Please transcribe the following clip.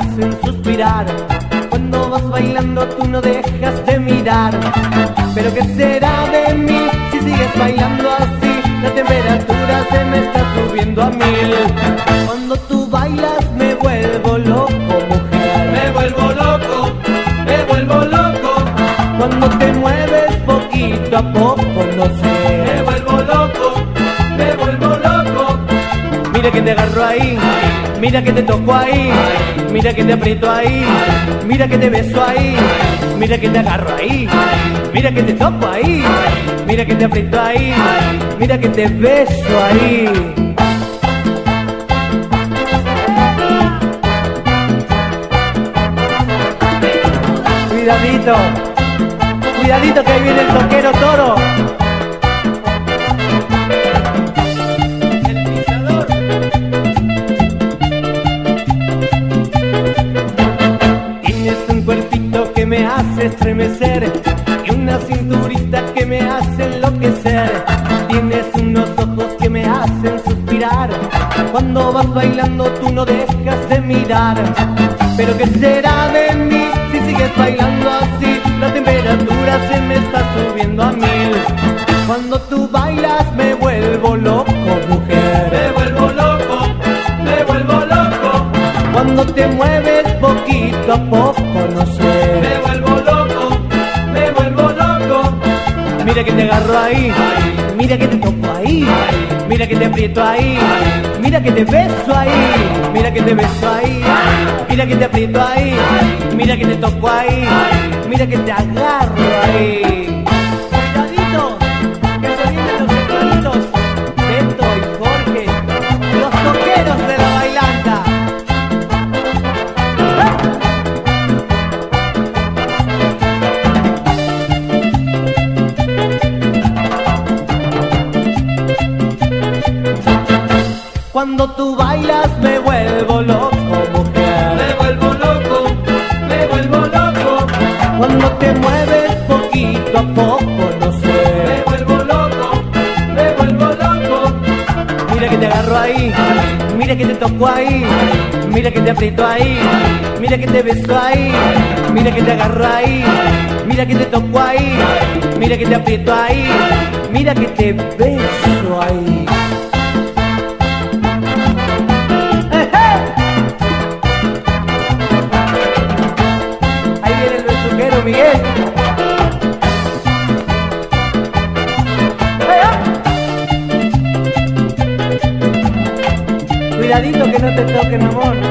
hacen suspirar. Cuando vas bailando tú no dejas de mirar. Pero ¿qué será de mí si sigues bailando así? La temperatura se me está subiendo a 1000. Cuando tú bailas me vuelvo loco, mujer. Me vuelvo loco, me vuelvo loco. Cuando te mueves poquito a poco, no sé. Me vuelvo loco, me vuelvo loco. Mira que te agarro ahí, mira que te toco ahí, mira que te aprieto ahí, mira que te beso ahí, mira que te agarro ahí, mira que te toco ahí, mira que te aprieto ahí, mira que te beso ahí. Cuidadito, cuidadito que ahí viene el toquero toro. Me hace estremecer y una cinturita que me hace enloquecer. Tienes unos ojos que me hacen suspirar. Cuando vas bailando tú no dejas de mirar. Pero ¿qué será de mí si sigues bailando así? La temperatura se me está subiendo a 1000. Cuando tú bailas me vuelvo loco, mujer. Me vuelvo loco, me vuelvo loco. Cuando te mueves poquito a poco, no sé. Me vuelvo loco, me vuelvo loco. Mira que te agarro ahí, mira que te toco ahí, mira que te aprieto ahí, mira que te beso ahí, mira que te beso ahí, mira que te aprieto ahí, mira que te toco ahí, mira que te agarro ahí. Cuidadito, que se vienen los hermanitos Beto y Jorge, los toqueros de la bailanta. Cuando tú bailas me vuelvo loco, mujer. Me vuelvo loco, me vuelvo loco. Cuando te mueves poquito a poco, no sé. Me vuelvo loco, me vuelvo loco. Mira que te agarro ahí, mira que te toco ahí, mira que te aprieto ahí, mira que te beso ahí, mira que te agarro ahí, mira que te toco ahí, mira que te aprieto ahí, mira que te beso ahí. Miguel. Cuidadito que no te toquen, amor.